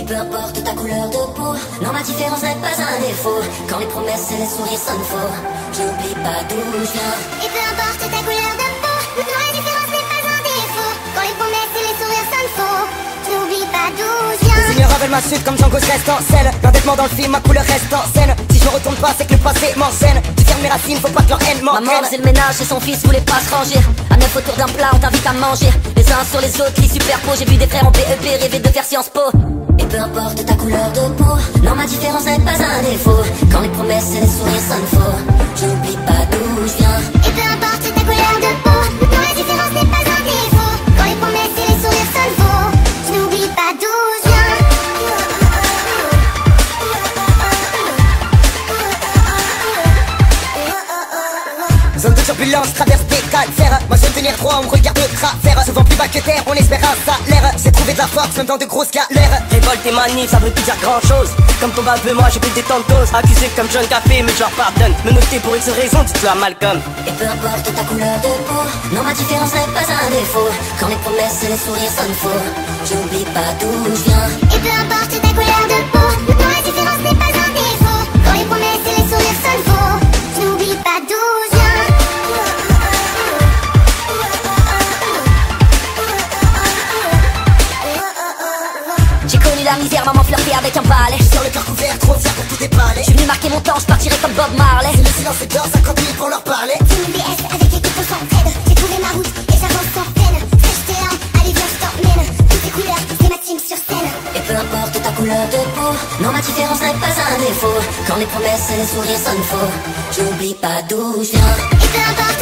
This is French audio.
peu importe ta couleur de peau, non ma différence n'est pas un défaut. Quand les promesses et les sourires sonnent faux, je n'oublie pas d'où je viens. Et peu importe ta couleur de peau, non la différence n'est pas un défaut. Quand les promesses et les sourires sonnent faux, je n'oublie pas d'où je viens. Les seigneurs rappellent ma suite comme Django reste en scène. L'endettement dans le film, ma couleur reste en scène. Si je me retourne pas, c'est que le passé m'enseigne. Tu fermes mes racines, faut pas que leur haine m'entraîne. Maman faisait le ménage et son fils voulait pas se ranger. À 9 autour d'un plat, on t'invite à manger. Les uns sur les autres, les superpos. J'ai vu des frères en BEP rêver de faire Sciences Po. Et peu importe ta couleur de peau, non ma différence n'est pas un défaut. Quand les promesses et les sourires sonnent faux, je n'oublie pas d'où je viens. Et peu importe ta couleur de peau, non la différence n'est pas un défaut. Quand les promesses et les sourires sonnent faux, je n'oublie pas d'où je viens. Zone de turbulence, traverse des calvaires. Moi je veux tenir droit, on me regarde de travers. Souvent plus bas que terre, on espère un salaire. J'ai trouvé de la force, même dans de grosses galères. Révolte et manif, ça veut plus dire grand chose. Comme ton baveux, moi j'ai pris des temps de dose. Accusé comme John Café, mais je leur pardonne. Me noter pour X raison, dis-tu à Malcolm. Et peu importe ta couleur de peau, non ma différence n'est pas un défaut. Quand les promesses et les sourires sonnent faux, je n'oublie pas d'où je viens. Et peu importe ta couleur de peau, non la différence n'est pas un défaut. Quand les promesses et les sourires sonnent faux, je n'oublie pas d'où je viens. J'ai connu la misère, maman flirtait avec un balai. Sur le cœur couvert, trop fier pour tout déballer. Je suis venu marquer mon temps, je partirai comme Bob Marley. Si le silence est d'or, 50 000 pour leur parler. Team BS avec l'équipe on s'entraide. J'ai trouvé ma route et j'avance sans peine. Sèche tes larmes, allez viens je t'emmène. Toutes les couleurs, c'est ma team sur scène. Et peu importe ta couleur de peau, non ma différence n'est pas un défaut. Quand les promesses et les sourires sonnent faux, je n'oublie pas d'où je viens. Et peu importe